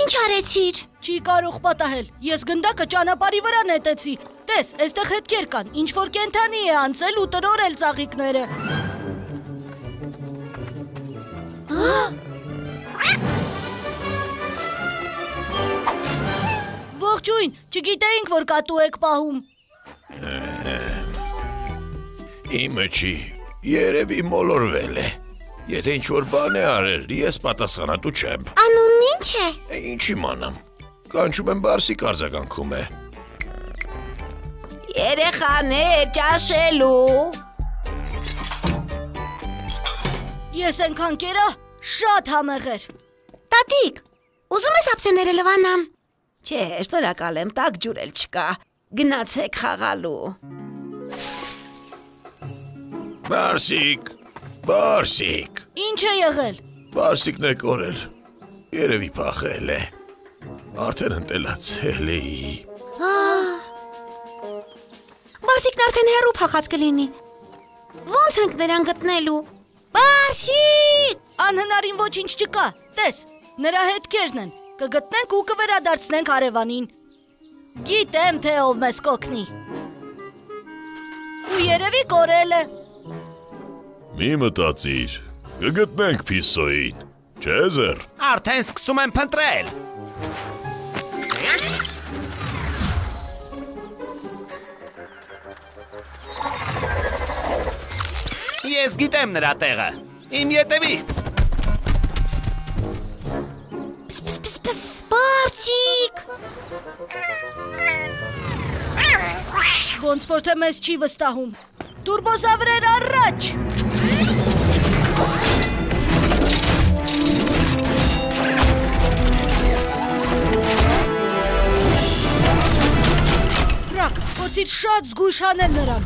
Ինչ արեցիր։ Չի կարող պատահել, ես գնդակը ճանապարհի վրա նետեցի։ Տես, այստեղ հետքեր կան, ինչ որ կենթանի է անցել ու տրորել ծաղիկները։ Ողջույն, չգիտեինք, որ կատու եք պահում։ Իմը չի, երևի մոլորվել է։ Եթե ինչ-որ բան է արել, ես պատասխանատու չեմ։ Անունն ինչ է։ Ինչ իմանամ, կանչում եմ Բարսիկ արձագանքում է։ Երեխաներ ճաշելու։ Ես ենքան կերա, շատ համեղ էր։ Տատիկ, ուզում ես ափսեները լվանամ։ Չէ, շնորհակալ եմ, տաք ջուր էլ չկա։ Գնացեք խաղալու։ Բարսիկ, Բարսիկ։ Ինչ է եղել։ Բարսիկն է կորել, երևի փախել է։ Արդեն ընտելացել էի։ Բարսիկն արդեն հեռու փախած կլինի։ Ոնց ենք նրան գտնելու։ Բարսիկ։ Անհնարին ոչինչ չկա, տես, նրա հետքերն են, կգտնենք ու կվերադարձնենք հարևանին։ Գիտեմ, թե ով մեզ կօգնի։ Ու երևի կորել է։ Մի մտածիր, կգտնենք Փիսոյին, չէ Զեր։ Արդեն սկսում եմ փնտրել։ Ես գիտեմ նրա տեղը, իմ ետևից։ Պս, Բարսիկ։ Ոնց որ թե մեզ չի վստահում։ Տուրբոզավրեր առաջ։ Ռակ, փորձիր շատ զգույշ անել նրան։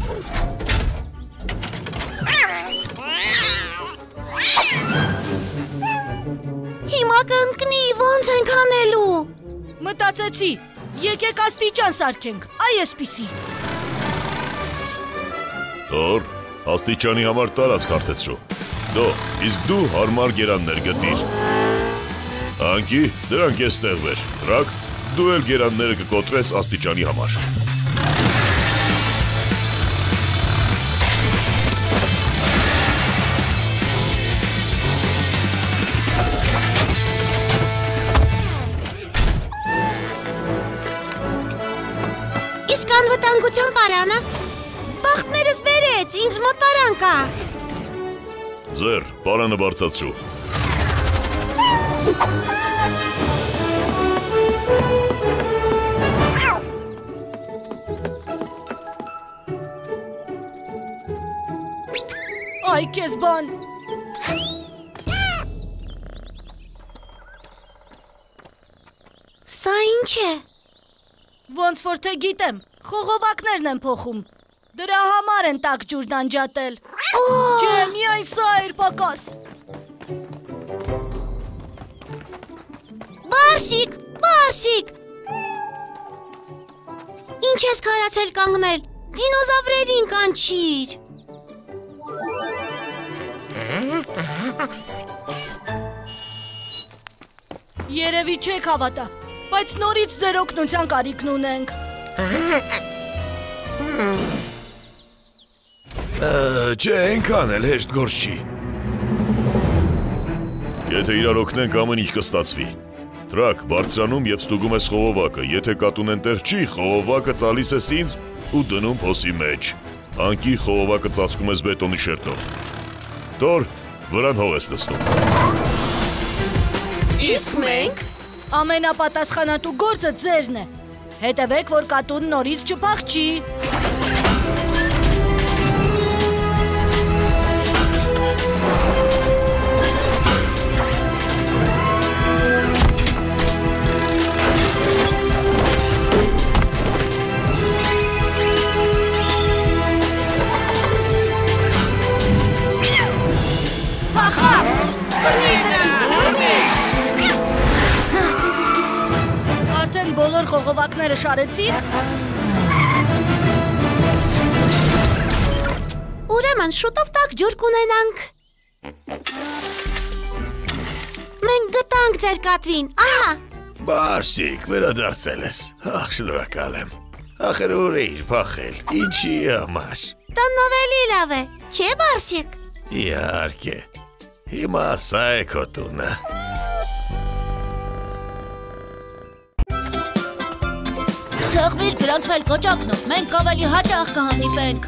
Հիմա կընկնի, ոնց ենք անելու։ Մտածեցի, եկեք աստիճան սարքենք, այ էսպիսի։ Թոր, աստիճանի համար տարածք հարթեցրու։ Իսկ դու հարմար գերաններ գտիր։ Անկի, դրանք էստեղ վեր։ Ռակ, դու էլ գերանները կկոտրես աստիճանի համար։ Իսկ անվտանգության պարանը։ Բախտներս բերեց, ինձ մոտ պարան կա։ Զեր, պարանը բարձացրու։ Այ քեզ բան։ Սա ինչ է։ Ոնց որ թե գիտեմ, խողովակներն են փոխում։ Դրա համար են տաք ջուրն անջատել։ Չէ, միայն սա էր պակաս։ Բարսիկ։ Ինչ ես քարացել կանգնել։ Դինոզավրերին կանչիր։ Երևի չեք հավատա, բայց նորից ձեր օգնության կարիքն ունենք։ Չէ, այնքան էլ հեշտ գործ չի։ Եթե իրար օգնենք, ամեն ինչ կստացվի։ Թրակ, բարձրանում և ստուգում ես խողովակը, եթե կատուն ենտեղ չի, խողովակը տալիս ես ինձ ու դնում փոսի մեջ։ Անկի խողովակը ծածկում ես բետոնի շերտով։ Թոր, վրան հող ես նստում։ Իսկ մենք։ Ամենապատասխանատու գործը ձերն է։ Հետևեք, որ կատուն նորից չփախչի։ Բոլոր խողովակները շարեցիք։ Ուրեմն շուտով տաք ջուր կունենանք։ Մենք գտանք ձեր կատվին, ահա։ Բարսիկ, վերադարձել ես։ Ախ, շնորհակալ եմ։ Ախր ուր էիր փախել։ Ինչի համար։ Տանն ավելի լավ է, չէ Բարսիկ։ Իհարկե։ Հիմա սա է քո տունը։ Սեղմիր գրանցվել կոճակնում, մենք ավելի հաճախ կհանդիպենք։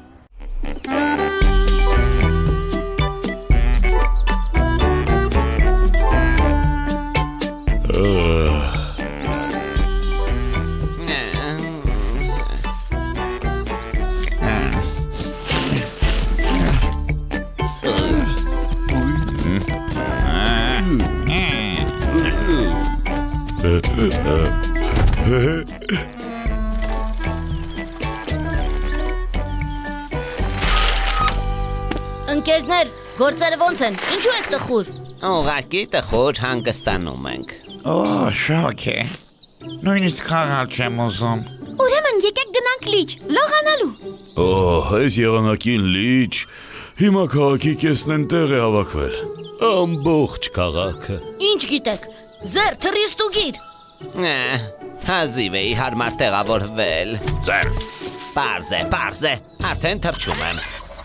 Ընկերներ, գործերը ոնց են, ինչու եք տխուր։ Ուղղակի տխուր հանգստանում ենք։ Շոք է։ Նույնիսկ խաղալ չեմ ուզում։ Ուրեմն եկեք գնանք լիճ, լողանալու։ Այս եղանակին լիճ, հիմա քաղաքի կեսն են տեղ է հավաքվել։ Ամբողջ քաղաքը։ Ինչ գիտեք, զեր թռիր ստուգիր։ Հազիվ էի հարմար տեղավորվել։ Ձեր։ Պարզ է, արդեն թռչում եմ։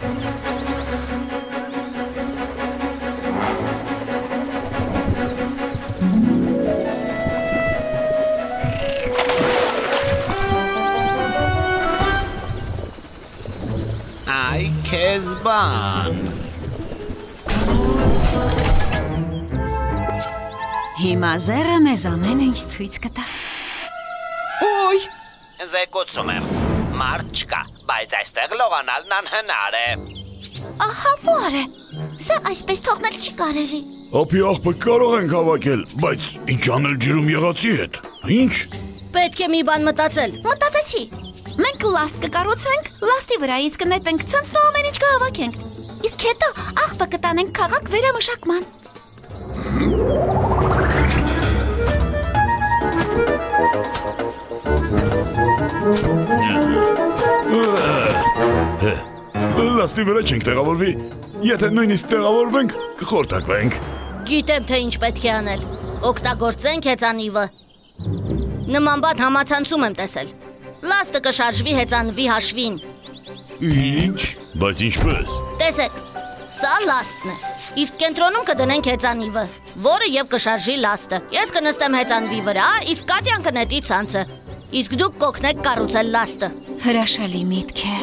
Այ քեզ բան։ Հիմա զերը մեզ ամեն ինչ ցույց կտա։ Ոյ, Զեկուցում եմ, մարդ չկա, բայց այստեղ լողանալն անհնար է։ Ահա որ է, սա այսպես թողնել չի կարելի։ Ափի աղբը կարող ենք հավաքել, բայց ինչ անել ջրում եղածի հետ։ Ինչ։ պետք է մի բան մտածել։ Մտածեցի։ Մենք լաստ կկառուցենք, լաստի վրայից կնետենք ցանցն ու ամեն ինչ կհավաքենք։ Իսկ հետո աղբը կտանենք քաղաք վերամշակման։ Լաստի վրա չենք տեղավորվի։ Եթե նույնիսկ տեղավորվենք, կխորտակվենք։ Գիտեմ, թե ինչ պետք է անել։ Օգտագործենք հեծանիվը։ Նման բան համացանցում եմ տեսել։ Լաստը կշարժվի հեծանվի հաշվին։ Ինչ։ Բայց ինչպես։ Տեսեք, սա լաստն է։ Իսկ կենտրոնում կդնենք հեծանիվը, որը եւ կշարժի լաստը։ Ես կնստեմ հեծանվի վրա, իսկ Կատյան կնետի ցանցը։ Իսկ դուք կօգնեք կառուցել լաստը։ Հրաշալի միտք է։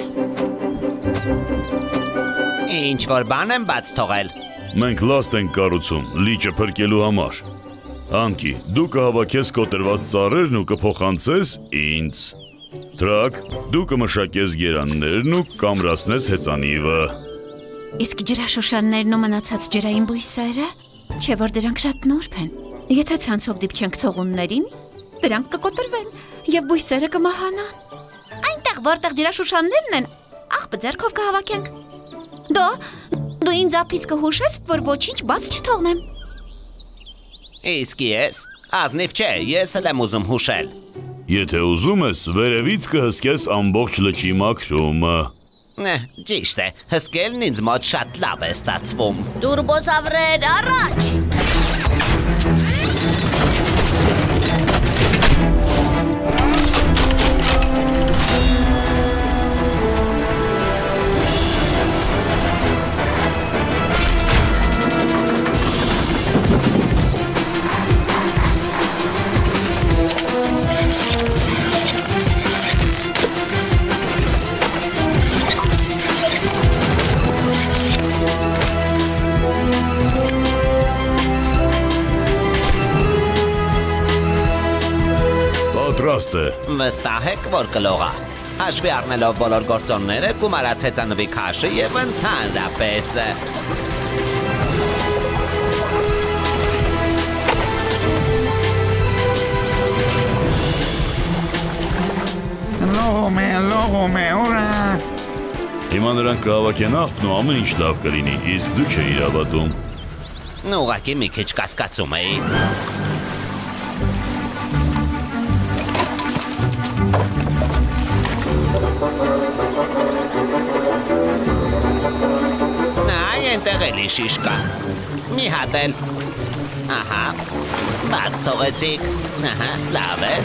Ինչ որ բան եմ բաց թողել։ Մենք լաստ ենք կառուցում լիճը փրկելու համար։ Անկի, դու կհավաքես կոտրված ծառերն ու կփոխանցես ինձ։ Տրակ, դու կմշակես գերաններն ու կամրացնես հեծանիվը։ Իսկ ջրաշուշաններն ու մնացած ջրային բույսերը, չէ որ դրանք շատ նուրբ են։ Եթե ցանցով դիպչենք թողուններին, դրանք կկոտրվեն եւ բույսերը կմահանան։ Այնտեղ որտեղ ջրաշուշաններն են, աղբը ձեռքով կհավաքենք։ Դու ինձ ափից կհուշես, որ ոչինչ բաց չթողնեմ։ Իսկ ես, ազնիվ չէ, ես էլ եմ ուզում հուշել։ Եթե ուզում ես, վերևից կհսկես ամբողջ լճի մաքրումը։ Ճիշտ է, հսկելն ինձ մոտ շատ լավ է ստացվում։ Տուրբոզավրեր, առաջ։ Պատրաստ է։ Վստահ եք, որ կլողա։ Հաշվի առնելով բոլոր գործոնները, գումարած հեծանվի քաշը եւ ընդհանրապես։ Լողում է, ուրա։ Հիմա նրանք կհավաքեն աղբն ու ամեն ինչ լավ կլինի, իսկ դու չէիր հավատում։ Ուղղակի մի քիչ կասկածում էի։ Այնտեղ էլի շիշ կա։ Մի հատ էլ։ Ահա, բաց թողեցիք, ահա, լավ է։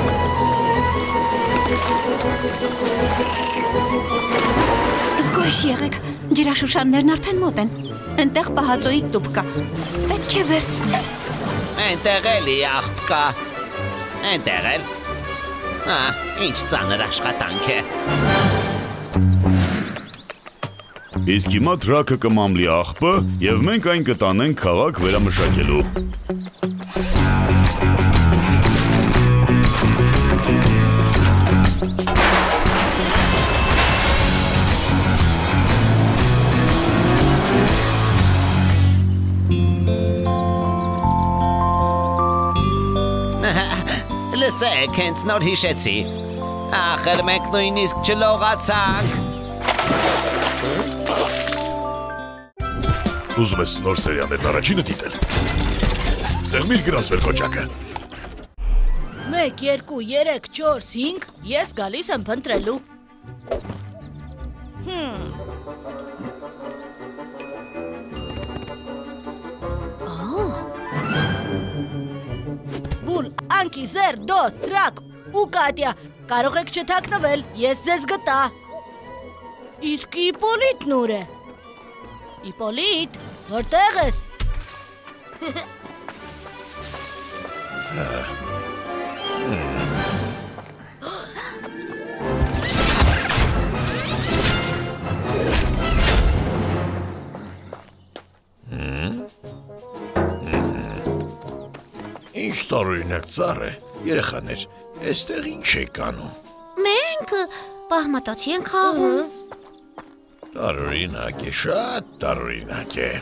Զգույշ եղեք, ջրաշուշաններն արդեն մոտ են, ընտեղ պահածոյի տուփ կա, պետք է վերցնել։ Այնտեղ էլի աղբ կա, այնտեղ էլ, ինչ ծանր աշխատանք է։ Իսկ հիմա թրակը կմամլի աղբը և մենք այն կտանենք քաղաք վերամշակելու։ Լսեք, հենց նոր հիշեցի, ախր մենք նույնիսկ չլողացանք։ Ուզում ես նոր սերիաներն առաջինը դիտել։ Սեղմիր գրաս վեր կոճակը։ 1, 2, 3, 4, 5, ես գալիս եմ փնտրելու։ Բուլ, Անկի, Զեր, Դո, Տրակ ու Կատյա, կարող եք չթաքնվել, ես ձեզ գտա։ Իսկ Իպոլիտն ուր է։ Իպոլիտ, որտեղ ես։ Ինչ տարօրինակ ծառ է, երեխաներ, այստեղ ինչ եք անում։ Մենք պահմատոցի ենք խաղում։ Տարօրինակ է, շատ տարօրինակ է։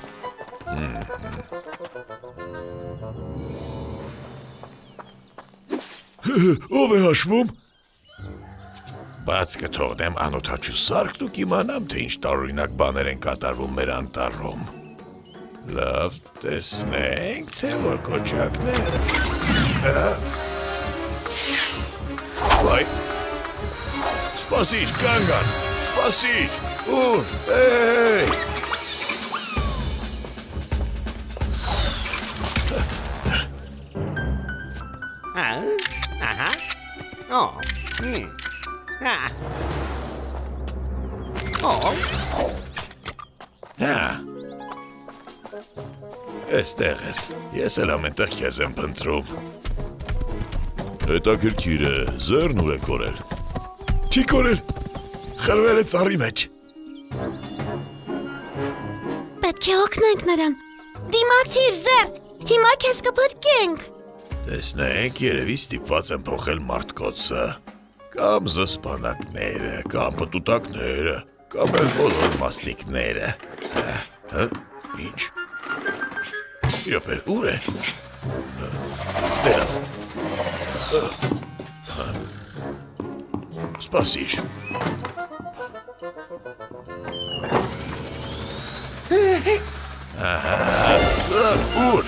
Ով է հաշվում։ Բաց կթողնեմ անօթաչու սարքն ու կիմանամ, թե ինչ տարօրինակ բաներ են կատարվում մեր անտառում։ Լավ, տեսնենք, թե որ կոճակներ։ Վայ, սպասիր, կանգան, սպասիր, ուր, էй։ Ահա, Այստեղ ես, ես էլ ամենտեղ քեզ եմ փնտրում։ Հետաքրքիր է, Զերն ուր է կորել։ Չի կորել, խրվել է ծառի մեջ։ Պետք է օգնենք նրան։ Դիմացիր, Զեր, հիմա քեզ կփրկենք։ Տեսնենք, երևի ստիպված եմ փոխել մարդկոցը, կամ զսպանակները, կամ պտուտակները, կամ էլ բոլոր մասնիկները։ Ինչ։ Իոպե, ուր է։ Դերա։ Սպասիր։ Ուր։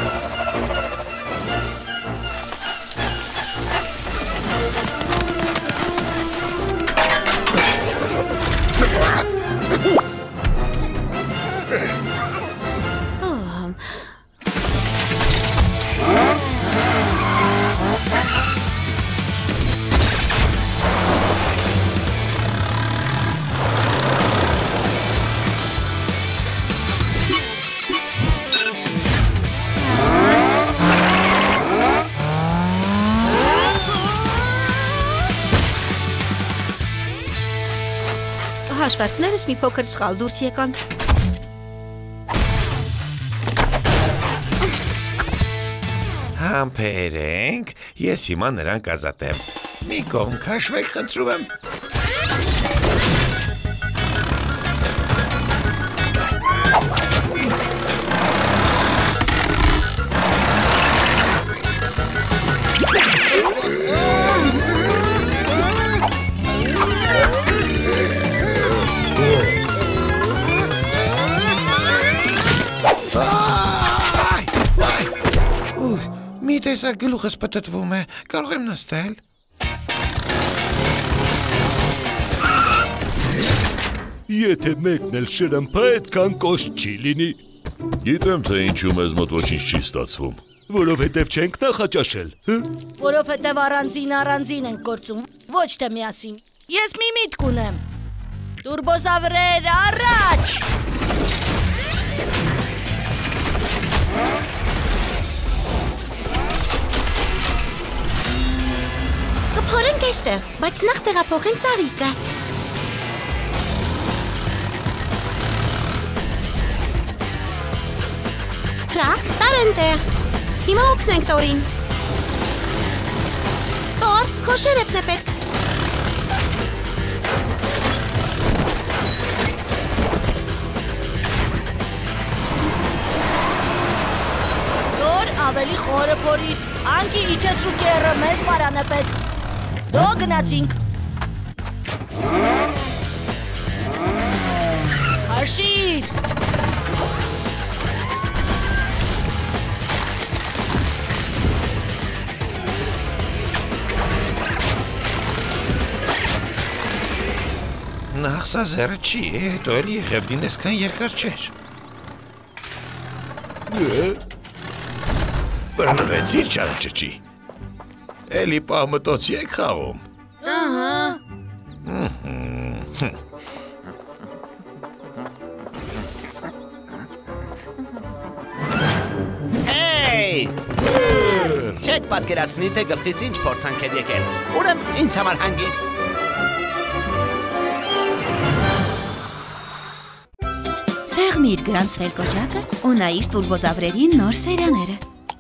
Հաշվարկներս մի փոքր սխալ դուրս եկան։ Համբերենք, ես հիմա նրան կազատեմ։ Մի կողմ քաշվեք, խնդրում եմ։ Մի տեսակ գլուխս պտտվում է, կարող եմ նստել։ Եթե մեկն էլ շրմփա, այդքան կոշտ չի լինի։ Գիտեմ, թե ինչու մեզ մոտ ոչինչ չի ստացվում։ Որովհետև չենք նախաճաշել, հը? Որովհետև առանձին ենք գործում, ոչ թե միասին։ Ես մի միտք ունեմ։ Տուրբոզավրեր, առաջ! Կփորենք այստեղ, բայց նախ տեղափոխենք ծաղիկը։ Թրախ, տար ընտեղ։ Հիմա օգնենք Տորին։ Տոր, քո շերեփն է պետք։ Տոր, ավելի խորը փորիր։ Անկի իջեցրու կեռը, մեզ պարան է պետք։ Դո գնացինք։ Հաշիր։ Նախ սա զերը չի, հետո էլ եղևդին այսքան երկար չէր։ Բռնվեցիր չարաճճի։ Էլի պահմտոցի եք խաղում։ Հեյ! Չեք պատկերացնի, թե գլխիս ինչ փորձանք էր եկել։ Ուրեմ ինձ համար հանգիստ։ Սեղմիր գրանցվել կոճակը ու նայիր տուրբոզավրերի նոր սերաները։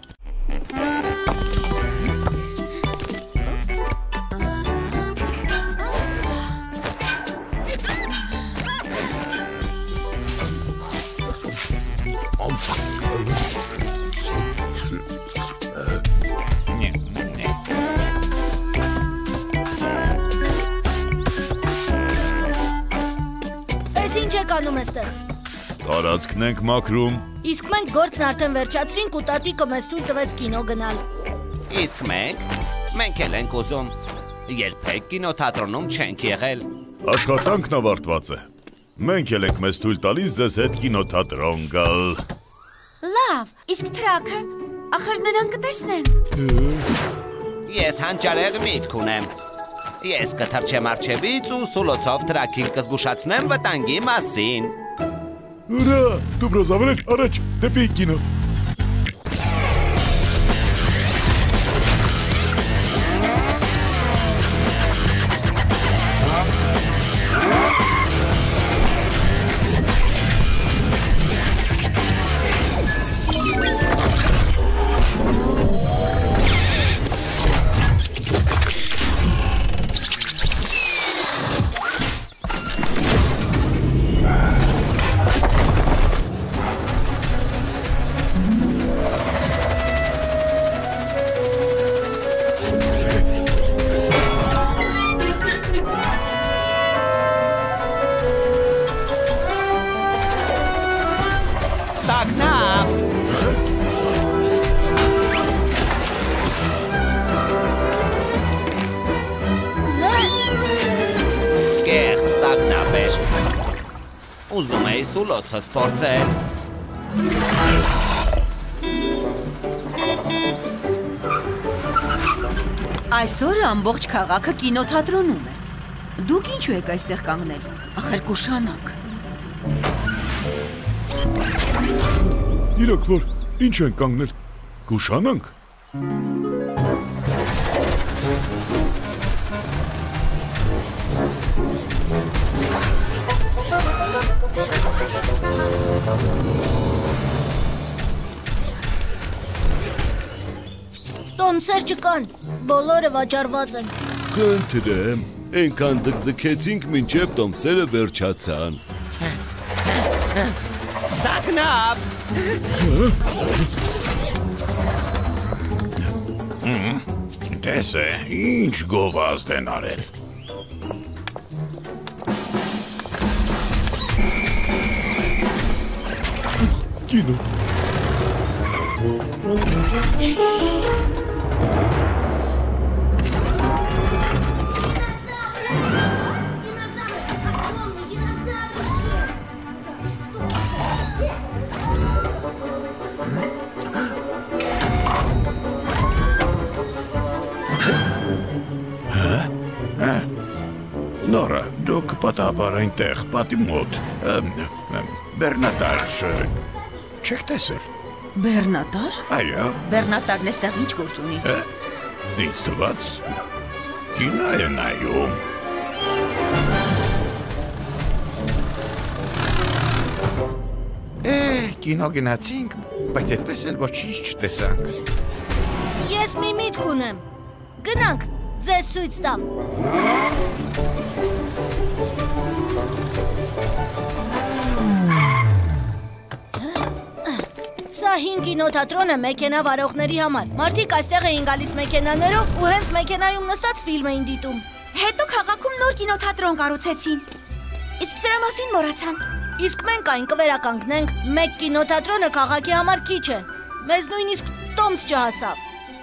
Ես ինչ եք անում էստեղ։ Տարածքն ենք մաքրում։ Իսկ մենք գործն արդեն վերջացրինք ու տատիկը մեզ թույլ տվեց կինո գնալ։ Իսկ մենք էլ ենք ուզում։ Երբեք կինոթատրոնում չենք եղել։ Աշխատանքն ավարտված է։ Մենք էլ ենք մեզ թույլ տալիս ձեզ հետ կինոթատրոն գալ։ Լավ, իսկ թրաքը, ախր նրան կտեսնեն։ Ես հանճարեղ միտք ունեմ։ Ես կթռչեմ արջևից ու սուլոցով թրաքին կզգուշացնեմ վտանգի մասին։ Ուրա, տուրբոզավրեր, առաջ, դեպի կինո։ Ուզում էի սուլոցը սպորցել։ Այսօր ամբողջ քաղաքը կինոթատրոնում է։ Դուք ինչու եք այստեղ կանգնել։ Ախր կուշանանք։ Իրոք որ ինչ են կանգնել։ Կուշանանք։ Տոմսեր չկան, բոլորը վաճառված են։ Խնդրեմ, այնքան ձգձգեցինք, մինչև տոմսերը վերջացան։ Տագնապ։ Տես է, ինչ գովազդ են արել։ Կինո։ Շաբաթաբար այնտեղ, պատի մոտ։ Բեռնատար, չեք տեսել։ Բեռնատար։ Այո, Բեռնատարն էստեղ ինչ գործ ունի։ ինձ թվաց կինո է նայում։ Կինո գնացինք, բայց այդպես էլ ոչինչ չտեսանք։ Ես մի միտք ունեմ։ Գնանք, ձեզ ցույց տամ։ Սա հին կինոթատրոնը մեքենա վարողների համար։ Մարդիկ այստեղ էին գալիս մեքենաներով ու հենց մեքենայում նստած ֆիլմ էին դիտում։ Հետո քաղաքում նոր կինոթատրոն կառուցեցին։ Իսկ սրա մասին մոռացան։ Իսկ մենք այն կվերականգնենք, մեկ կինոթատրոնը քաղաքի համար քիչ է։ Մեզ նույնիսկ տոմս չհասավ։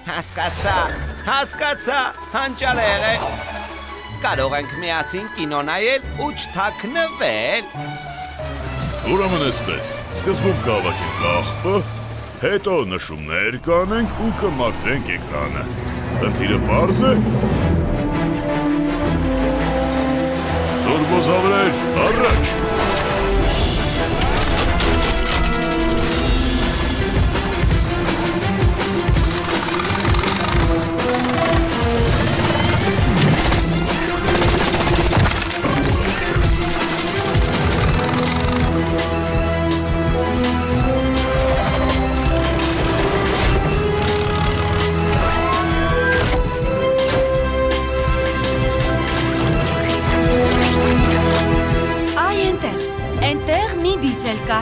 Հասկացա, հանճարեղ է։ Կարող ենք միասին կինո նայել ու չթաքնվել։ Ուրեմն էսպես, սկզբում կհավաքենք աղբը, հետո նշումներ կանենք ու կմաքրենք էկրանը։ Խնդիրը պարզ է։ Տուրբոզավրեր, առաջ։ Այնտեղ մի բիծել կա։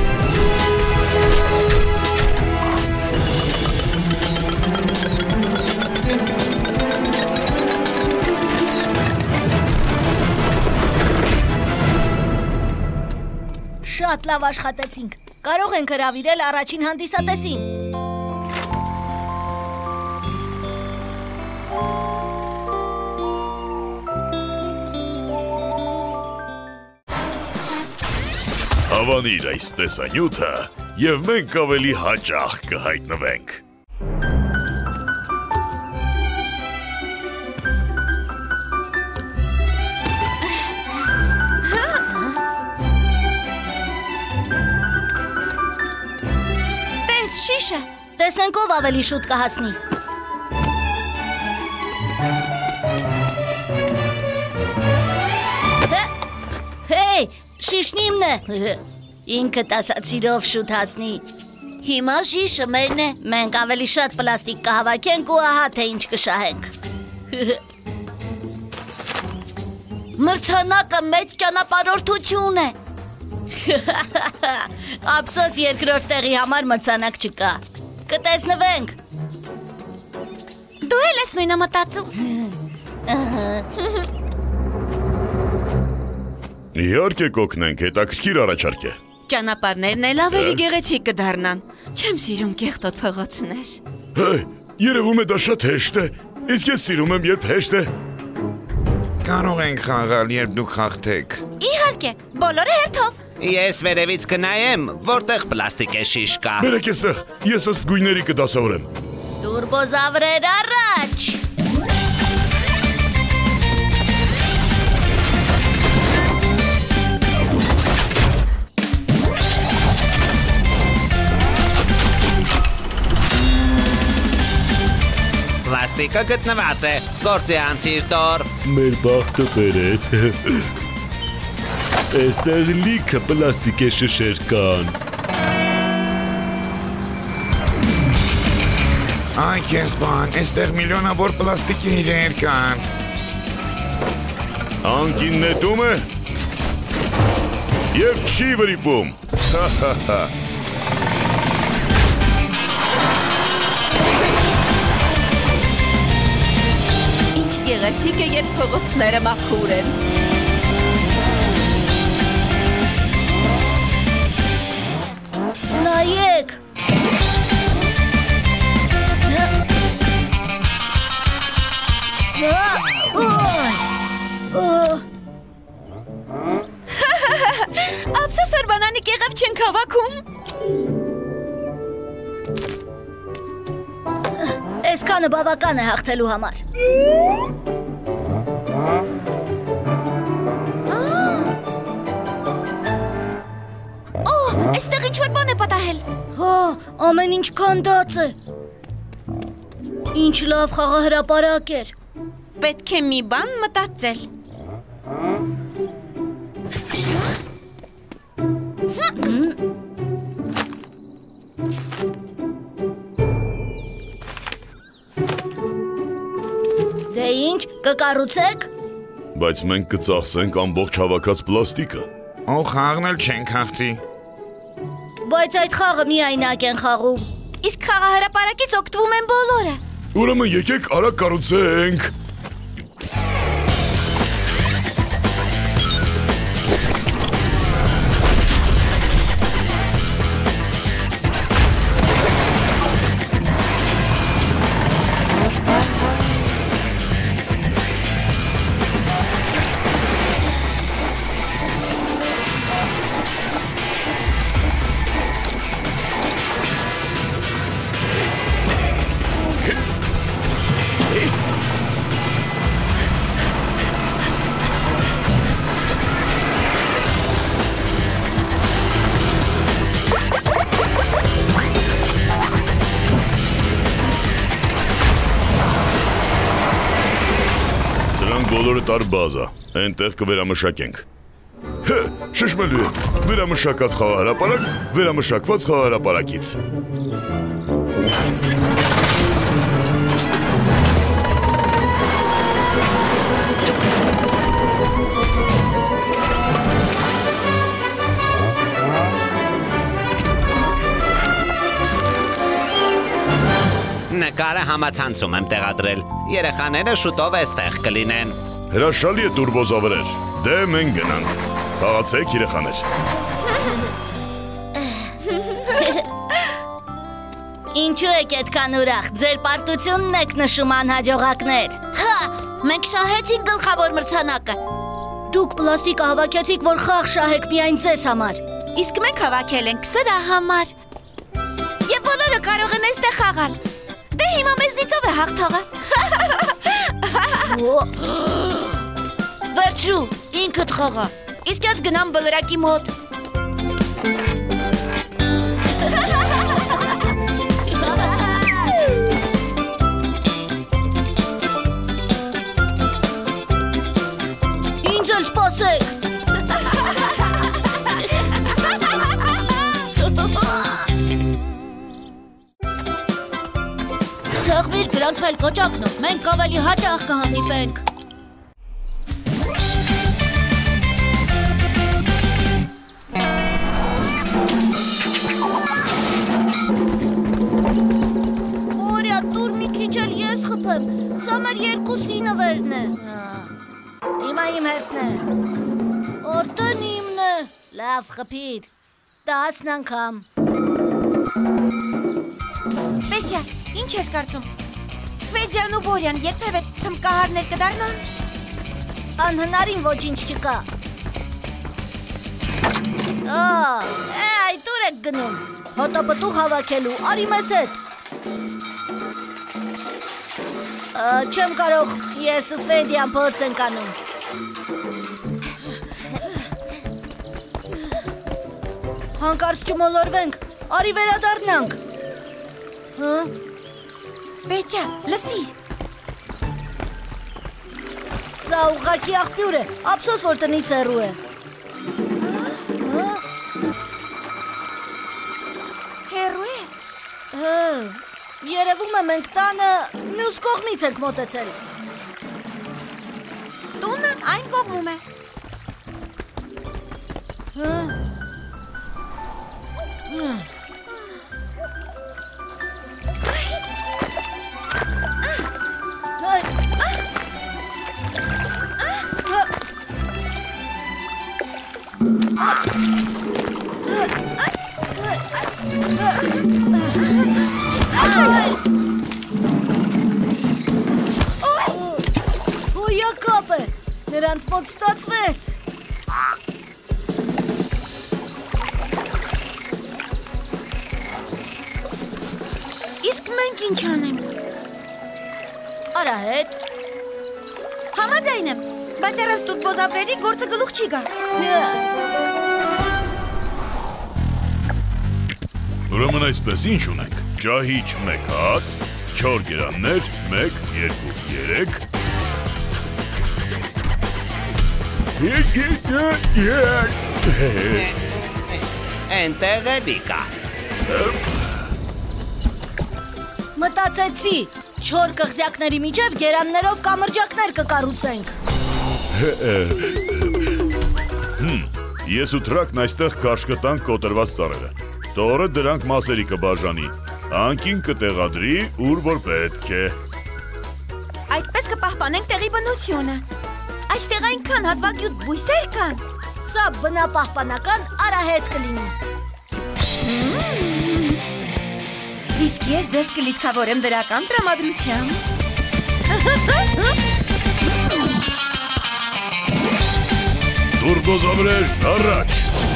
Շատ լավ աշխատեցինք։ Կարող ենք հրավիրել առաջին հանդիսատեսին։ Հավանիր այս տեսանյութը, և մենք ավելի հաճախ կհայտնվենք։ Տես շիշը։ Տեսնենք ով ավելի շուտ կհասնի։ Հեյ, շիշն իմն է։ Ինքդ ասաց իրով շուտ հասնի։ Հիմա շիշը մերն է։ Մենք ավելի շատ պլաստիկ կհավաքենք ու ահա թե ինչ կշահենք։ Մրցանակը մեծ ճանապարհորդություն է։ Ափսոս երկրորդ տեղի համար մրցանակ չկա։ Կտեսնվենք։ Դու էլ ես նույնը մտածում։ Իհարկե կօգնենք, հետաքրքիր առաջարկ է։ Ճանապարհներն էլ ավելի գեղեցիկ կդառնան։ Չեմ սիրում կեղտոտ փողոցներ։ Հեյ, երևում է դա շատ հեշտ է, իսկ ես սիրում եմ, երբ հեշտ է։ Կարող ենք խաղալ, երբ դուք խաղթեք։ Իհարկե, բոլորը հերթով։ Ես վերևից կնայեմ, որտեղ պլաստիկ է շիշ կա։ Բերեք էստեղ, ես ըստ գույների կդասավորեմ։ Տուրբոզավրեր առաջ։ Պլաստիկը գտնված է, գործի անցիր տոր։ Մեր բախտը բերեց։ Այստեղ լիքը պլաստիկե շշեր կան։ Այ քեզ բան, այստեղ միլիոնավոր պլաստիկի իրեր կան։ Անկին նետում է և չի վրիպում։ Ինչ գեղեցիկ է, երբ փողոցները մաքուր են։ Նայեք։ Ափսոս որ բանանի կեղև չենք հավաքում։ Այսքանը բավական է հաղթելու համար։ Այստեղ ինչ-որ բան է պատահել։ Հա, ամեն ինչ քանդած է։ Ինչ լավ խաղահրապարակ էր։ Պետք է մի բան մտածել։ Դե ինչ, կկառուցեք։ Բայց մենք կծախսենք ամբողջ հավաքած պլաստիկը։ Ու խաղն էլ չենք հաղթի։ Բայց այդ խաղը միայնակ են խաղում։ Իսկ խաղահրապարակից օգտվում են բոլորը։ Ուրեմն եկեք արագ կառուցենք։ Բոլորը տարբազա, այնտեղ կվերամշակենք։ Հը, շշմելու է, վերամշակած խաղահրապարակ, վերամշակված խաղահրապարակից։ Նկարը համացանցում եմ տեղադրել։ Երեխաները շուտով էստեղ կլինեն։ Հրաշալի է տուրբոզավրեր։ Դե մենք գնանք։ Խաղացեք երեխաներ։ Ինչու եք այդքան ուրախ, ձեր պարտությունն եք նշում անհաջողակներ։ Հա, մենք շահեցինք գլխավոր մրցանակը։ Դուք պլաստիկը հավաքեցիք, որ խաղ շահեք միայն ձեզ համար։ Իսկ մենք հավաքել ենք սրա համար։ Եվ բոլորը կարող են այստեղ խաղալ։ Դե հիմա մեզնից ով է հաղթողը։ Վերջու, ինքդ խաղա։ Իսկ ես գնամ բոլորակի մոտ։ Ինձ էլ սպասեք։ Սեղմիր գրանցվել կոճակնով, մենք ավելի հաճախ կհանդիպենք։ Օրյա, տուր մի քիչ էլ ես խփեմ, սա մեր երկուսի նվերն է։ Հիմա իմ հերթն է։ Օրտեն իմն է։ Լավ, խփիր, 10 անգամ։ Պետյա, ինչ ես կարծում։ Ֆեդյան ու Բորյան երբևէ թմկահարներ կդառնան։ Անհնարին ոչինչ չկա։ Այ տուր եք գնում։ Հոտապտուղ հավաքելու, արի մեզ հետ։ Չեմ կարող, ես ու Ֆեդյան փորձ ենք անում։ Հանկարծ չմոլորվենք, արի վերադառնանք։ Պետյա, լսիր։ Սա ուղղակի աղբյուր է, ափսոս որ տնից հեռու է։ Հեռու է։ Երևում է մենք տանը մյուս կողմից ենք մոտեցել։ Տունը այն կողմում է։ Հոյակապ է, նրանց մոտ ստացվեց։ Իսկ մենք ինչ անենք։ Արա հետ։ Համաձայն եմ, բայց առանց տուրբոզավրերի գործը գլուխ չի գա։ Ուրեմն այսպես ինչ ունենք։ Ջահիճ 1 հատ, 4 գերաններ, 1, 2, 3։ Այնտեղ էլի կա։ Մտածեցի, 4 կղզյակների միջև գերաններով կամրջակներ կկառուցենք։ Ես ու Թրակն այստեղ քարշ կտանք կոտրված ծառերը։ Տորը դրանք մասերի կբաժանի։ Անկին կտեղադրի, ուր որ պետք է։ Այդպես կպահպանենք տեղի բնությունը։ Այստեղ այնքան հազվագյուտ բույսեր կան։ Սա բնապահպանական արահետ կլինի։ Իսկ ես ձեզ կլիցքավորեմ դրական տրամադրությամբ։ Տուրբոզաբրեր, առաջ։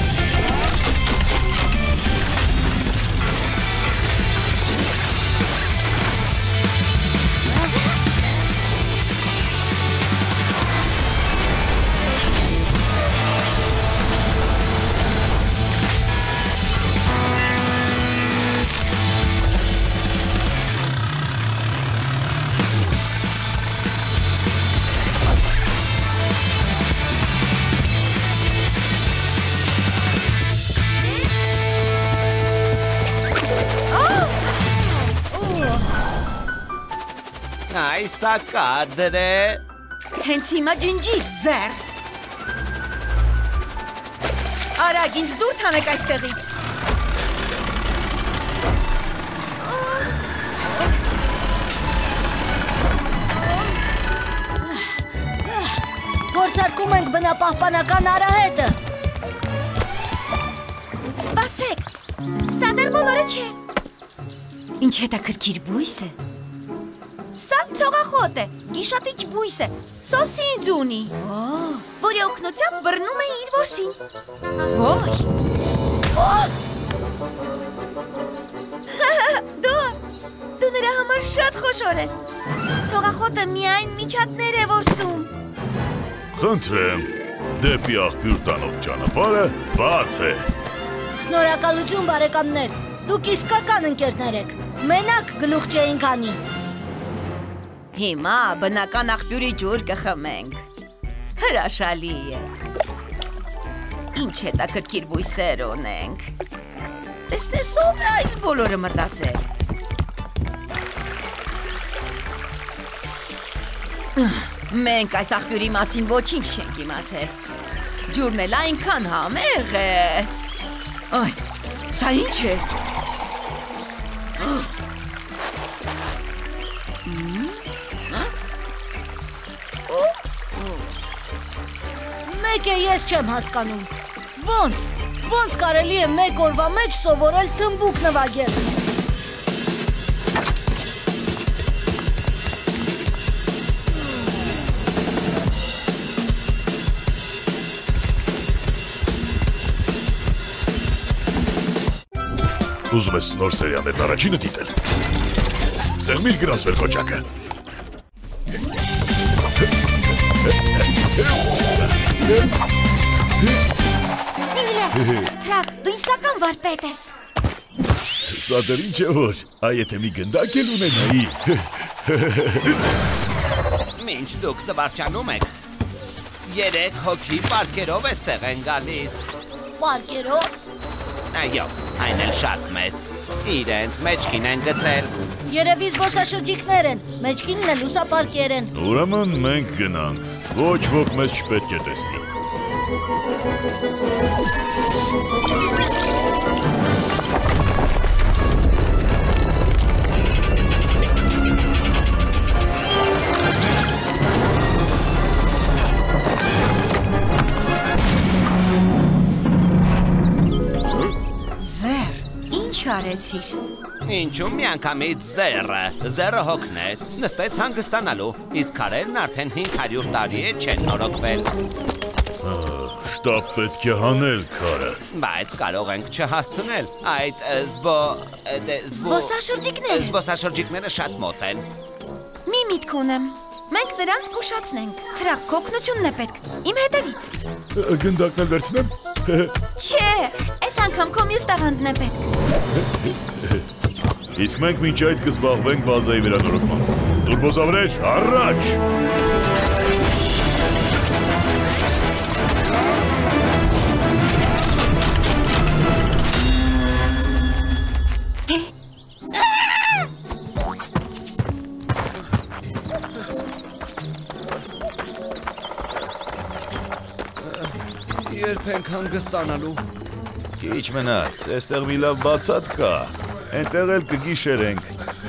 Այսա կադր է։ Հենց հիմա ջնջիր, զեր։ Արագ, ինձ դուրս հանեք այստեղից։ Գործարկում ենք բնապահպանական արահետը։ Սպասեք, սա դեռ բոլորը չէ։ Ինչ հետաքրքիր բույս է։ Սա ցողախոտ է, գիշատիչ բույս է, սոսինձ ունի, որի օգնությամբ բռնում է իր որսին։ Ոչ։ Դու նրա համար շատ խոշոր ես։ Ցողախոտը միայն միջատներ է որսում։ Խնդրեմ, դեպի աղբյուր տանող ճանապարհը բաց է։ Շնորհակալություն բարեկամներ, դուք իսկական ընկերներ եք, մենակ գլուխ չէինք անի։ Հիմա բնական աղբյուրի ջուր կխմենք։ Հրաշալի է։ Ինչ հետաքրքիր բույսեր ունենք։ Տեսնես ով է այս բոլորը մտածել։ Մենք այս աղբյուրի մասին ոչինչ չենք իմացել։ Ջուրն էլ այնքան համեղ է։ Այ, սա ինչ է։ Մեկ է ես չեմ հասկանում։ Ոնց կարելի է մեկ օրվա մեջ սովորել թմբուկ նվագել։ Ուզում ես նոր սերիալներն առաջինը դիտել։ Սեղմիր գրասվեր կոճակը։ Սիլը, Թրակ, դու իսկական վարպետ ես։ Սա դեռ ինչ է որ, եթե մի գնդակ էլ ունենայի։ Մինչ դուք զվարճանում եք, 3 հոգի պարկերով էստեղ են գալիս։ Պարկերով։ Այո, այն էլ շատ մեծ։ Իրենց մեջքին են գցել։ Երևի զբոսաշրջիկներ են, մեջքինն էլ լուսապարկեր են։ Ուրեմն մենք գնանք, ոչ ոք մեզ չպետք է տեսնի։ Զեր, ինչ արեցիր։ Ինչու՞ միանգամից զերը հոգնեց, նստեց հանգստանալու, իսկ քարերն արդեն 500 տարի է չեն նորոգվել։ Շտապ պետք է հանել քարը։ Բայց կարող ենք չհասցնել, այդ զբոսաշրջիկները շատ մոտ են։ Մի միտք ունեմ, մենք նրանց կուշացնենք, Թրակ, օգնությունն է պետք, իմ հետևից։ Գնդակն էլ վերցնեմ։ Չէ, այս անգամ քո մյուս տաղանդն է պետք։ Իսկ մենք մինչ այդ կզբաղվենք բազայի վերանորոգմամբ։ Տուրբոզավրեր, առաջ։ Երբ ենք հանգստանալու։ Քիչ մնաց, այստեղ մի լավ բացատ կա։ Այնտեղ էլ կգիշերենք։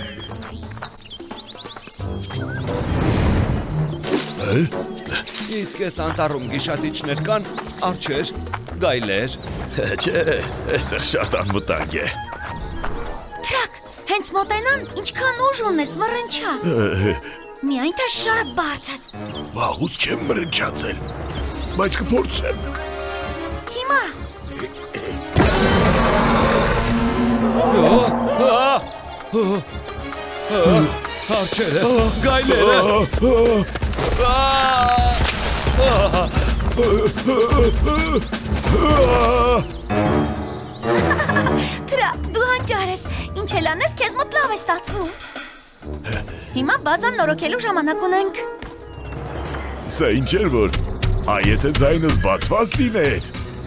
Իսկ այս անտառում գիշատիչներ կան, արջեր, գայլեր։ Չէ, այստեղ շատ անվտանգ է։ Թրակ, հենց մոտենան, ինչքան ուժ ունես, մռնչա։ Միայն թե շատ բարձր։ Վաղուց չեմ մռնչացել, բայց կփորձեմ։ Հիմա։ Արջերը, գայլերը։ Թրակ, դու հանճար ես, ինչ էլ անես, քեզ մոտ լավ է ստացվում։ Հիմա բազան նորոգելու ժամանակ ունենք։ Սա ինչ էր որ, եթե ձայնս բացված լիներ։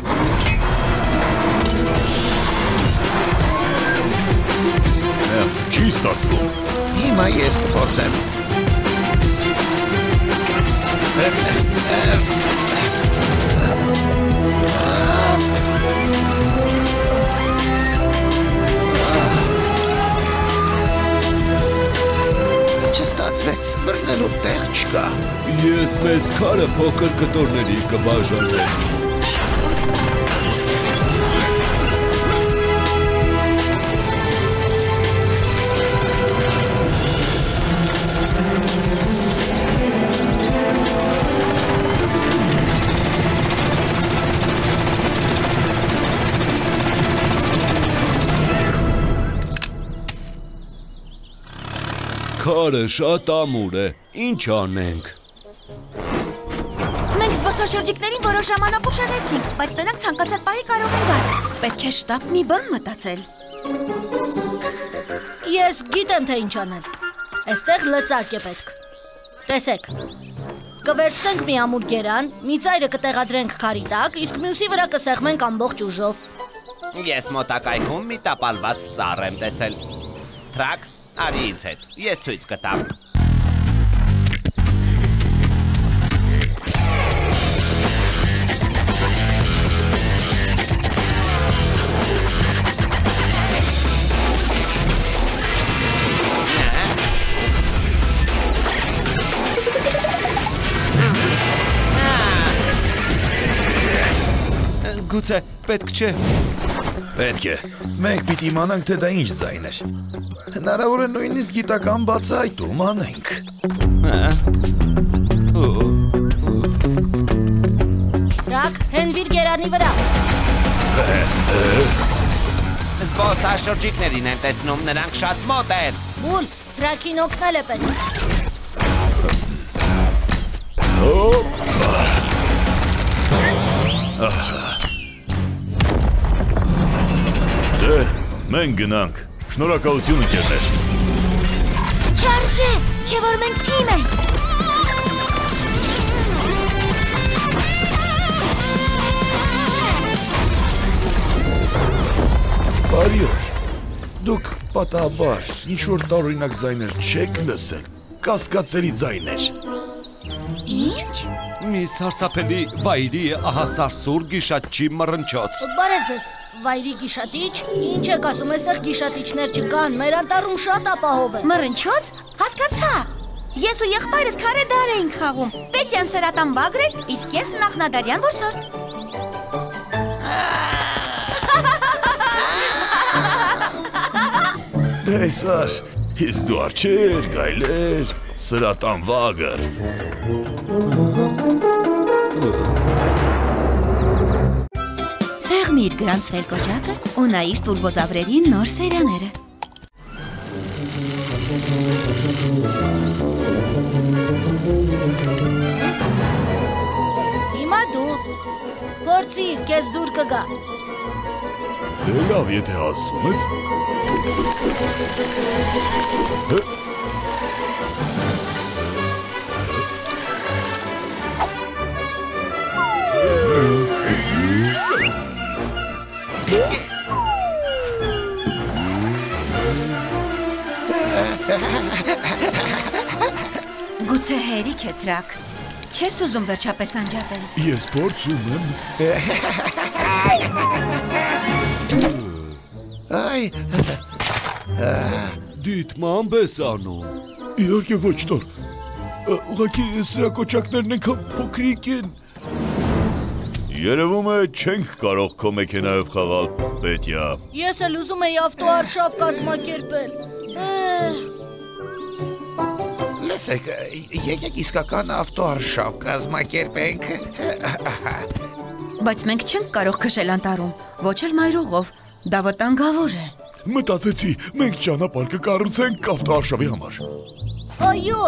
Չի ստացվում։ Հիմա ես կփորձեմ։ Չստացվեց, բռնելու տեղ չկա։ Ես մեծ քարը փոքր կտորների կբաժանեմ։ Քարը շատ ամուր է, ինչ անենք։ Մենք զբոսաշրջիկներին որոշ ժամանակ ուշադրեցինք, բայց նրանք ցանկացած պահի կարող են գալ։ Պետք է շտապ մի բան մտածել։ Ես գիտեմ թե ինչ անել։ Այստեղ լծակ է պետք։ Տեսեք։ Կվերցնենք մի ամուր գերան, մի ծայրը կտեղադրենք քարի տակ, իսկ մյուսի վրա կսեղմենք ամբողջ ուժով։ Ես մոտակայքում մի տապալված ծառ եմ տեսել։ Թրակ, արի ինձ հետ, ես ցույց կտամ։ Գուցե, պետք չէ։ Պետք է, մենք պիտի իմանանք, թե դա ինչ ձայն էր։ Հնարավոր է նույնիսկ գիտական բացահայտում անենք։ Թրակ, հենվիր գերանի վրա։ Զբոսաշրջիկներին եմ տեսնում, նրանք շատ մոտ են։ Բուլ, Թրակին օգնել է պետք։ Դե, մենք գնանք, շնորհակալություն ընկերներ։ Չարժե, չէ որ մենք թիմ ենք։ Բարի օր, դուք պատահաբար ինչ-որ տարօրինակ ձայներ չեք լսել, կասկածելի ձայներ։ Ինչ։ Մի սարսափելի վայրի ահասարսուր գիշատչի մռնչոց։ Բարև ձեզ, վայրի գիշատիչ, ինչ եք ասում, այստեղ գիշատիչներ չկան, մեր անտառում շատ ապահով է։ Մռնչոց, հասկացա։ Ես ու եղբայրս քարե դար էինք խաղում։ Պետյան սրատան բագր էր, իսկ ես նախնադարյան որսորդ։ Տեսար, իսկ դու արջեր, գայլեր, սրատան վագր։ Սեղմիր գրանցվել կոճակը ու նայիր տուրբոզավրերի նոր սերաները։ Հիմա դու, փորձիր, քեզ դուր գա։ Լավ, եթե ասում ես։ Գուցե հերիք է Թրակ։ Չես ուզում վերջապես անջատել։ Ես փորձում եմ։ Այ, Դիտմամբ ես անում։ Իհարկե ոչ տոր։ Ուղղակի սրա կոճակներն այնքան փոքրիկ են։ Երևում է չենք կարող քո մեքենայով խաղալ, Պետյա։ Ես էլ ուզում եի ավտոարշավ կազմակերպել։ լսեք, եկեք իսկական ավտոարշավ կազմակերպենք։ Բայց մենք չենք կարող քշել անտառում, ոչ էլ մայրուղով։ Դա վտանգավոր է։ Մտածեցի, մենք ճանապարհ կկառուցենք ավտոարշավի համար։ Այո։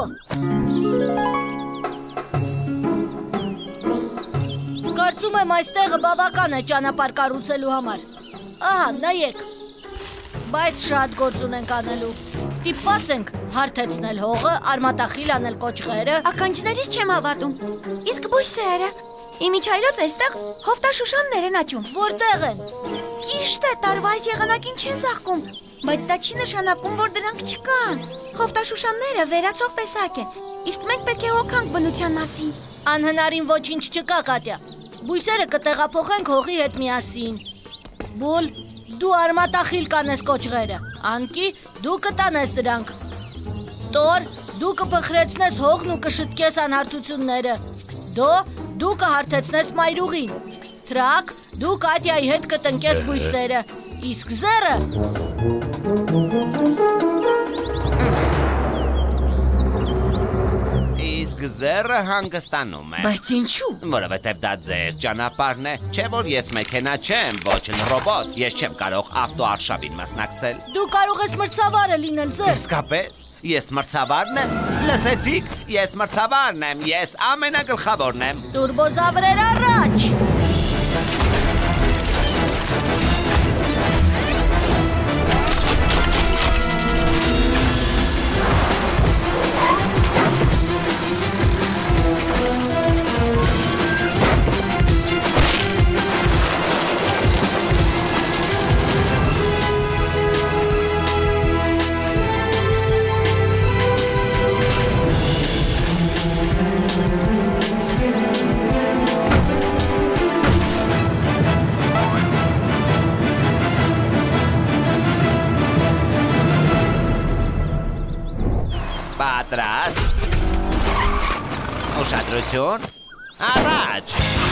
Կարծում եմ այստեղը բավական է ճանապարհ կառուցելու համար։ Ահա, նայեք։ Բայց շատ գործ ունենք անելու։ Ստիպված ենք հարթեցնել հողը, արմատախիլ անել կոճղերը։ Ականջներից չեմ հավատում։ Իսկ բույսերը։ Իմիջայլոց այստեղ հովտաշուշաններ են աճում։ Որտեղ են։ Ճիշտ է, տարվա այս եղանակին չեն ծաղկում, բայց դա չի նշանակում, որ դրանք չկան։ Հովտաշուշանները վերացող տեսակ են, իսկ մենք պետք է հոգանք բնության մասին։ Անհնարին ոչինչ չկա, Կատյա։ Բույսերը կտեղափոխենք հողի հետ միասին։ Բուլ, դու արմատախիլ կանես կոճղերը։ Անկի, դու կտանես դրանք։ Տոր, դու կփխրեցնես հողն ու կշտկես անհարթությունները։ Դու կհարթեցնես մայրուղին։ Թրակ, դու Կատյայի հետ կտնկես բույսերը։ Իսկ զերը… Իսկ զերը հանգստանում է։ Բայց ինչու։ Որովհետև դա ձեր ճանապարհն է, չէ՞ որ ես մեքենա չեմ, ոչ էլ ռոբոտ, ես չեմ կարող ավտոարշավին մասնակցել։ Դու կարող ես մրցավարը լինել, զեր։ Իսկապես, ես մրցավարն եմ։ Լսեցիք, ես մրցավարն եմ, ես ամենագլխավորն եմ։ Տուրբոզավրեր առաջ։ Պատրաստ։ Ուշադրություն։ Առաջ։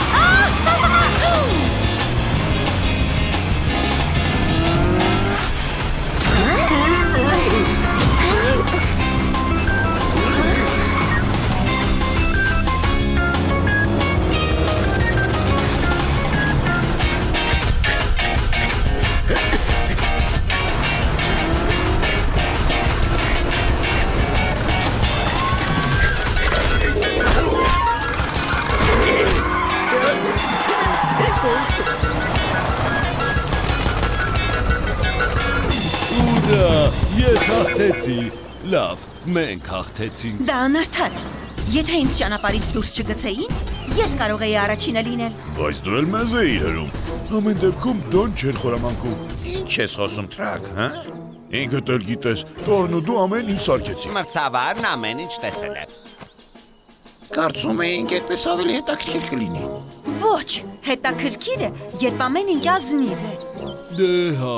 Ես հաղթեցի։ Լավ, մենք հաղթեցինք։ Դա անարդար է։ Եթե ինձ ճանապարհից դուրս չգցեին, ես կարող էի առաջինը լինել։ Բայց դու էլ մեզ էիր հրում։ Ամեն դեպքում դոն չէր խորամանկում։ Ինչ ես խոսում Թրակ, հա։ Ինքդ էլ գիտես, Տորն ու դու ամեն ինչ սարքեցիք։ Մրցավարն ամեն ինչ տեսել է։ Կարծում էինք այդպես ավելի հետաքրքիր կլինի։ Ոչ, հետաքրքիր է, երբ ամեն ինչ ազնիվ է։ Դե հա,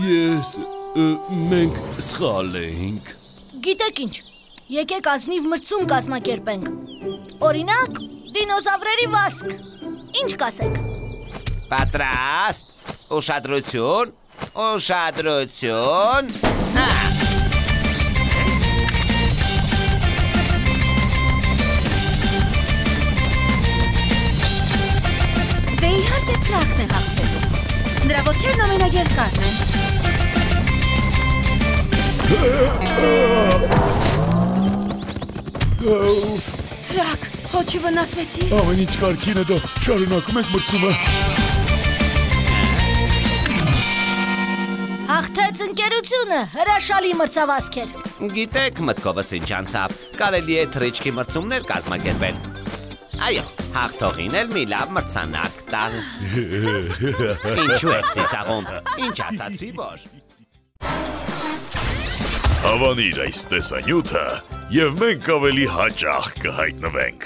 մենք սխալ էինք։ Գիտեք ինչ, եկեք ազնիվ մրցում կազմակերպենք։ Օրինակ, դինոզավրերի վազք։ Ինչ կասեք։ Պատրաստ։ Ուշադրություն։ Ուշադրություն։ Դե իհարկե Թրակն է հաղթելու։ Նրա ոտքերն ամենաերկարն են։ Թրակ, հոչի վնասվեցի։ Ամեն ինչ կարգին է դա, շարունակում ենք մրցումը։ ընկերությունը հրաշալի մրցավազք էր։ Գիտեք, մտքովս ինչ անցավ, կարելի է թռիչքի մրցումներ կազմակերպել։ Այո, հաղթողին էլ մի լավ մրցանակ տալ։ Ինչու եք ծիծաղում, ինչ ասացի որ։ Հավանիր այս տեսանյութը, և մենք ավելի հաճախ կհայտնվենք։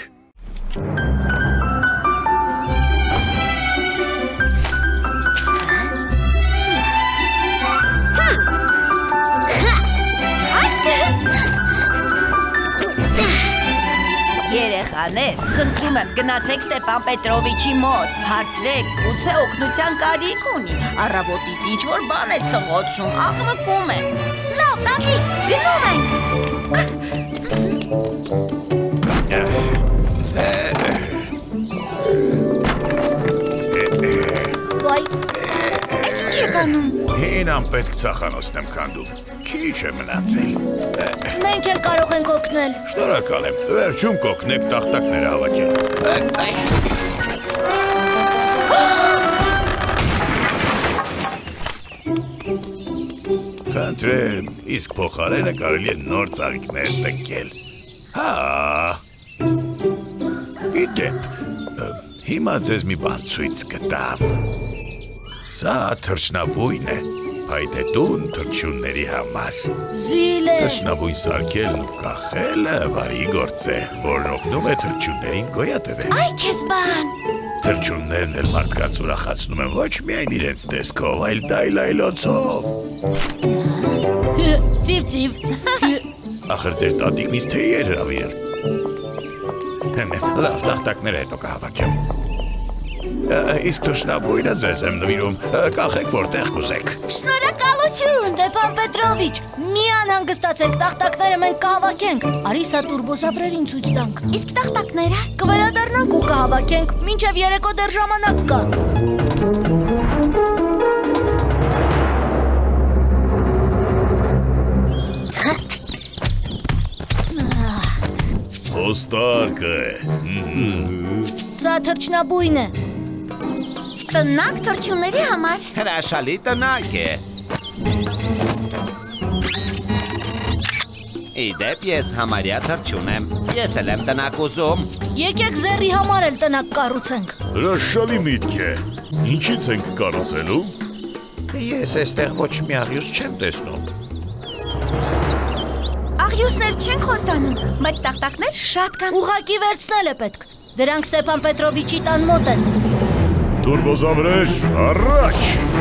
Երեխաներ, խնդրում եմ, գնացեք Ստեփան Պետրովիչի մոտ, հարցրեք, գուցե օգնության կարիք ունի։ Առավոտից ինչ-որ բան է սղոցում, աղմկում է։ Լավ, տատիկ, գնում ենք։ Ոայ, Ես ինչ եք անում։ Հին անպետք ծախանոցն եմ քանդում։ Քիչ է մնացել։ մենք էլ կարող ենք օգնել։ Շնորհակալ եմ։ Վերջում կօգնեք տախտակները հավաքել։ Խնդրեմ, իսկ փոխարենը կարելի է նոր ծաղիկներ տնկել։ Հա։ Գիտեք, հիմա ձեզ մի բան ցույց կտամ։ Սա թռչնաբույն է, փայտետուն թռչունների համար։ Զիլ է։ Թռչնաբույն սարքելն ու կախելը բարի գործ է, որն օգնում է թռչուններին գոյատևել։ Այ քեզ բան։ Թռչուններն էլ մարդկանց ուրախացնում են ոչ միայն իրենց տեսքով, այլ դայլայլոցով։ Ծիվ-ծիվ։ Ախր ձեր տատիկն ինձ թե էր հրավիրել։ Լավ, տախտակները հետո կհավաքեմ։ Իսկ թռչնաբույնը ձեզ եմ նվիրում, կախեք որտեղ կուզեք։ Շնորհակալություն, Ստեփան Պետրովիչ։ Մի անհանգստացեք, տախտակները մենք կհավաքենք։ Արի սա տուրբոզավրերին ցույց տանք։ Իսկ տախտակները։ Կվերադառնանք ու կհավաքենք, մինչև երեկո դեռ ժամանակ կա։ Ոստարկը է։ Սա թռչնաբույն է։ Տնակ թռչունների համար։ Հրաշալի տնակ է։ Իդեպ ես համարյա թռչուն եմ, ես էլ եմ տնակ ուզում։ Եկեք ձեռի համար էլ տնակ կառուցենք։ Հրաշալի միտք է։ Ինչից ենք կառուցելու։ Ես այստեղ ոչ մի աղյուս չեմ տեսնում։ Աղյուսներ չենք խոստանում, բայց տախտակներ շատ կան։ Ուղղակի վերցնել է պետք։ Դրանք Ստեփան Պետրովիչի տան մոտ են։ Տուրբոզավրեր, առաջ։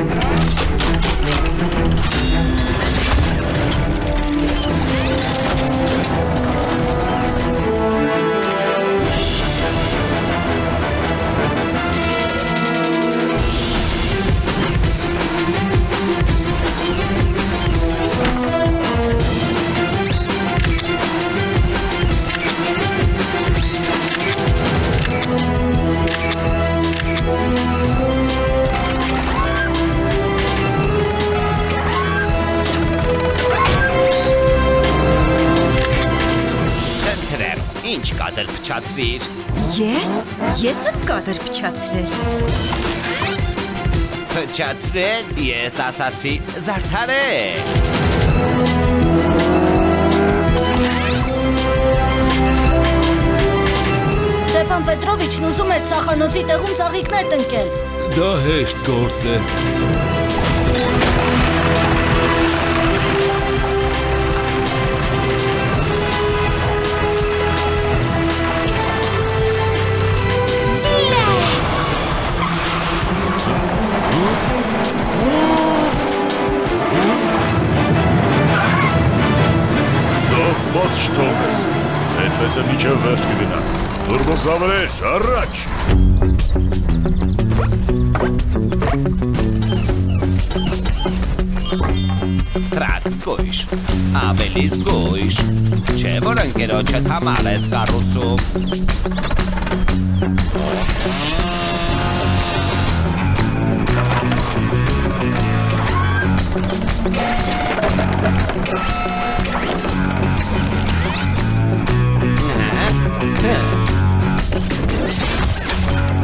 Ինչ կադր փչացվիր։ Ես եմ կադր փչացրել։ Փչացրել, ես ասացի զարդարել։ Ստեփան Պետրովիչն ուզում էր ծախանոցի տեղում ծաղիկներ տնկել։ Դա հեշտ գործ է։ Բաց չթողնես, այդպես է մինչև վերջ կգնանք։ Տուրբոզավրեր, առաջ։ Տրակ զգույշ, ավելի զգույշ, չէ որ ընկերոջդ համար ես կառուցում։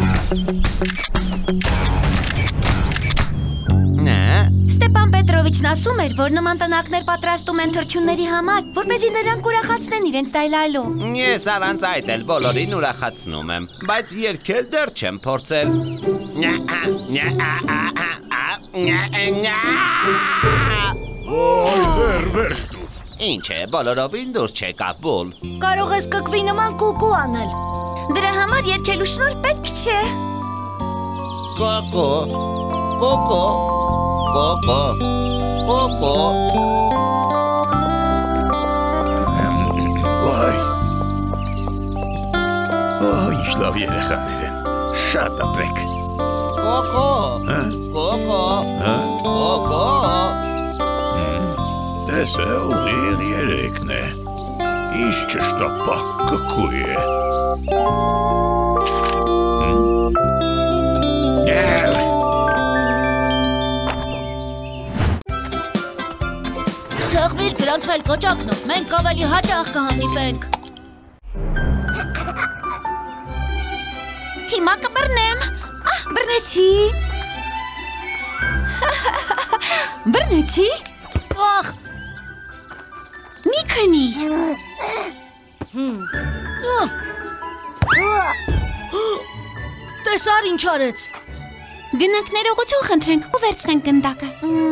Ստեփան Պետրովիչն ասում էր, որ նման տնակներ պատրաստում են թռչունների համար, որպեսզի նրանք ուրախացնեն իրենց դայլալու։ Ես առանց այդ էլ բոլորին ուրախացնում եմ, բայց երգել դեռ չեմ փորձել։ Ոյ, զեր, վերջ դուր։ Ինչ է, բոլորովին դուրս չեկավ բուլ։ Կարող ես կկվի նման կուկու անել։ Դրա համար երգելու շնորհ պետք չէ։ Կոկո, կոկո, կոկո, կոկո։ Ոյ։ Ինչ լավ երեխաներ են։ Շատ ապրեք։ Կոկո, կոկո, կոկո։ Տեսը ուղիղ երեքն է։ Ինչ չշտապակ կկու է։ Սեղմիր գրանցվել կոճակնով, մենք ավելի հաճախ կհանդիպենք։ Հիմա կբռնեմ։ Բռնեցի։ Բռնեցի։ Ախ, Մի քնի։ տեսար ինչ արեց։ Գնանք ներողություն խնդրենք ու վերցնենք գնդակը։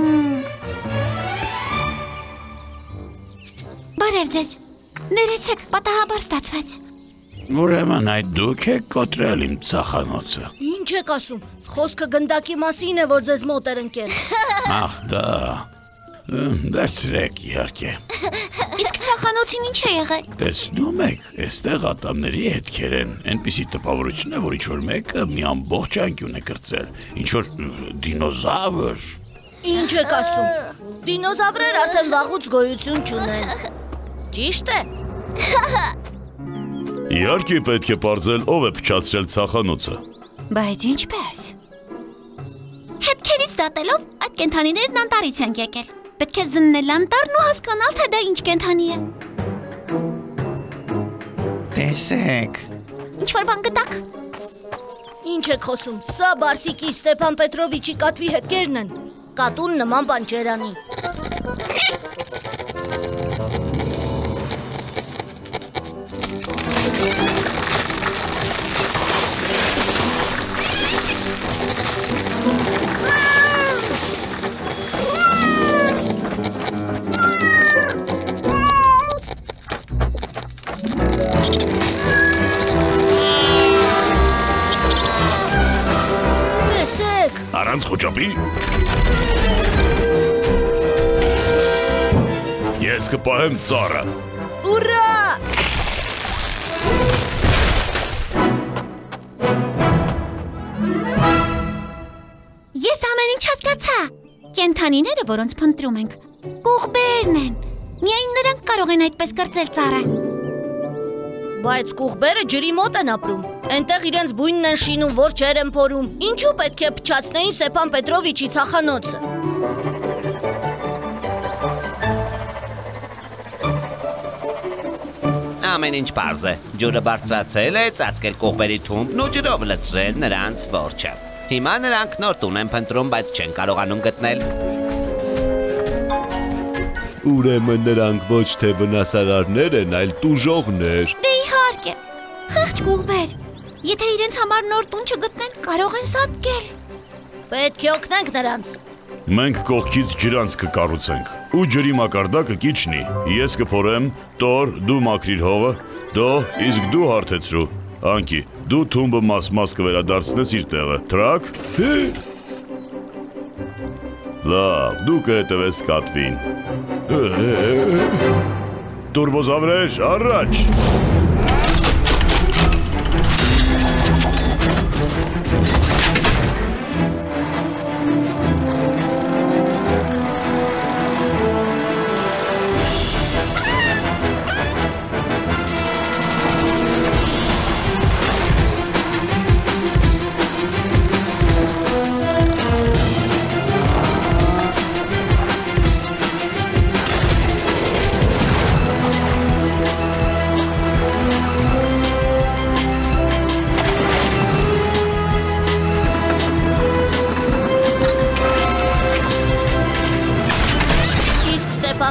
Բարև ձեզ։ Ներեցեք, պատահաբար ստացվեց։ Ուրեմն այդ դուք եք կոտրել իմ ծախանոցը։ Ինչ եք ասում։ Խոսքը գնդակի մասին է, որ ձեզ մոտ էր ընկել։ Ահ, դա։ Դարձրեք իհարկե։ Իսկ ցախանոցին ինչ է եղել։ Տեսնում եք, այստեղ ատամների հետքեր են։ Այնպիսի տպավորություն է, որ ինչ-որ մեկը մի ամբողջ անկյուն է կրծել։ Ինչ-որ դինոզավր։ Ինչ եք ասում։ Դինոզավրեր արդեն վաղուց գոյություն չունեն։ Ճիշտ է։ Իհարկե պետք է պարզել ով է փչացրել ցախանոցը։ Բայց ինչպես։ Հետքերից դատելով այդ կենդանիներն անտառից են եկել։ Պետք է զննել անտառն ու հասկանալ, թե դա ինչ կենդանի է։ Տեսեք։ Ինչ-որ բան գտաք։ Ինչ եք խոսում։ Սա Բարսիկի Ստեփան Պետրովիչի կատվի հետքերն են։ Կատուն նման բան չեր անի։ Առանց խոճապի։ Ես կպահեմ ծառը։ Ուրա! Ես ամեն ինչ հասկացա։ Կենդանիները, որոնց փնտրում ենք, կուղբերն են։ Միայն նրանք կարող են այդպես կրծել ծառը։ Բայց կուղբերը ջրի մոտ են ապրում։ Այնտեղ իրենց բույնն են շինում, որ ջեր են փորում։ Ինչու պետք է փչացնեին Ստեփան Պետրովիչի ցախանոցը։ Ամեն ինչ պարզ է։ Ջուրը բարձրացել է, ծածկել կողբերի թունդն ու ջրով լցրել նրանց որջը։ Հիմա նրանք նոր տուն են փնտրում, բայց չեն կարողանում գտնել։ Ուրեմն նրանք ոչ թե վնասարարներ են, այլ տուժողներ։ Դե իհարկե։ Խեղճ կուղբեր։ Եթե իրենց համար նոր տուն չգտնեն, կարող են սատկել։ Պետք է օգնենք նրանց։ Մենք կողքից ջրանց կկառուցենք ու ջրի մակարդակը կիջնի։ Ես կփորեմ, Տոր, դու մաքրիր հողը, դո իսկ դու հարթեցրու։ Անկի, դու թումբը մաս-մաս կվերադարձնես իր տեղը։ Թրակ։ Լավ, դու կհետևես կատվին։ Տուրբոզավրեր, առաջ։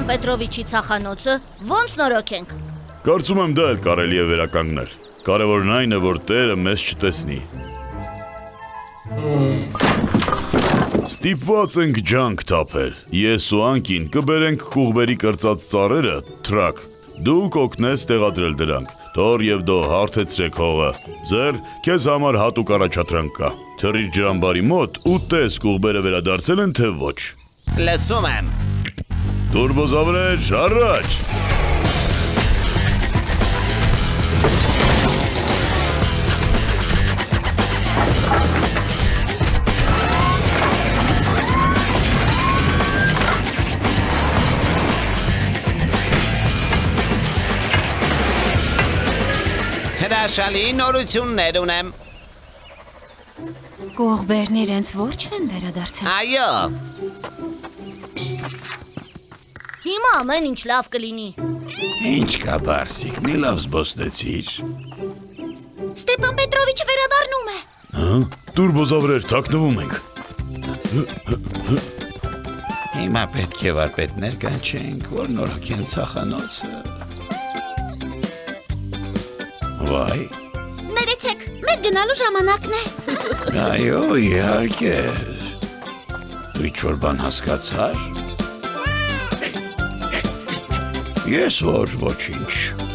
Պետրովիչի ցախանոցը ո՞նց նորոգենք։ Կարծում եմ դա էլ կարելի է վերականգնել։ Կարևորն այն է, որ տերը մեզ չտեսնի։ Ստիպված ենք ջանք թափել։ Ես ու Անկին կբերենք քուղբերի կրծած ծառերը, թրակ։ Դու կօգնես տեղադրել դրանք։ Թոր եւ դո հարթեցրեք հողը։ Ձեր քեզ համար հատուկ առաջադրանք կա։ Թռիր ջրամբարի մոտ ու տես քուղբերը վերադարձել են թե ոչ։ Լսում եմ։ Տուրբոզավրեր, առաջ։ Հրաշալի նորություններ ունեմ։ Կողբերն իրենց որջն են վերադարձել։ Այո։ Հիմա ամեն ինչ լավ կլինի։ Ինչ կա, Բարսիկ, մի լավ զբոսնեցիր։ Ստեփան Պետրովիչը վերադառնում է։ Հա, տուրբոզավրեր, թաքնվում ենք։ Հիմա պետք է վարպետներ կանչենք, որ նորոգեն ցախանոցը։ Վայ։ Ներեցեք, մեր գնալու ժամանակն է։ Այո, իհարկե։ Դու ինչ-որ բան հասկացար։ Ես ոչինչ։